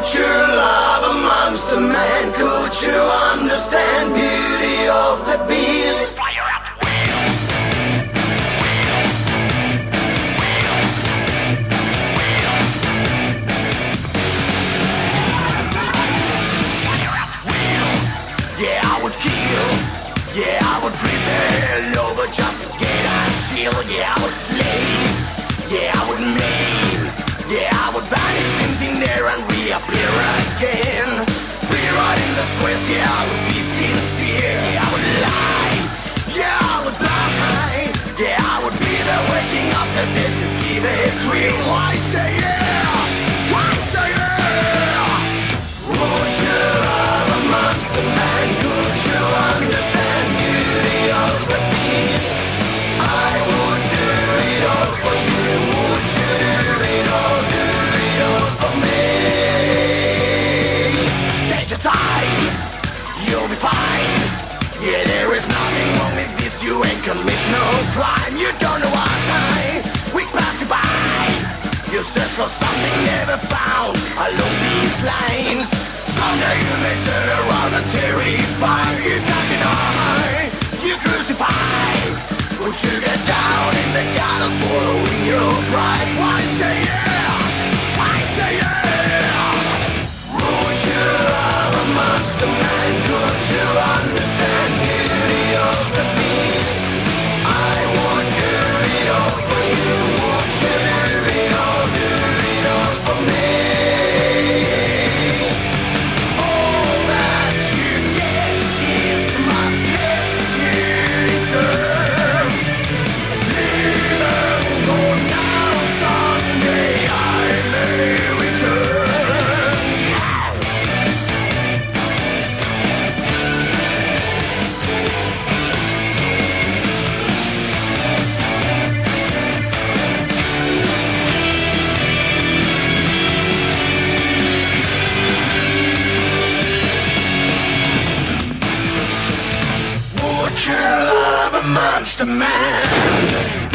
true love amongst the men? Could you understand beauty of the beast? Yeah, I would kill. Yeah, I would freeze hell over just to get a chill. Yeah, I would slave. Yeah, I would maim. Yeah, I would vanish in thin air and reappear again. Rewriting the squares, yeah, I would be sincere. Yeah, I would lie. Yeah, I would lie. Yeah, I would be the waking up the dead to give a dream. Why say yeah? Why say yeah? Would you love amongst the men? Could you understand beauty of the beast? I would do it all for you. Would you do it all for me? Take your time, you'll be fine. Yeah, there is nothing wrong with this. You ain't commit no crime. You don't know what we pass you by. You search for something never found along these lines. Someday you may turn around and terrify. You can't deny, you crucify. Would you get down in the gutter, swallowing your pride? Why say yeah? Why say yeah? Would you love amongst the men? Could you understand beauty of the beast? I would do it all for you. Would you do it all for me? All that you get is much less you deserve. Leave and go now, someday I may return. Would you love amongst the men?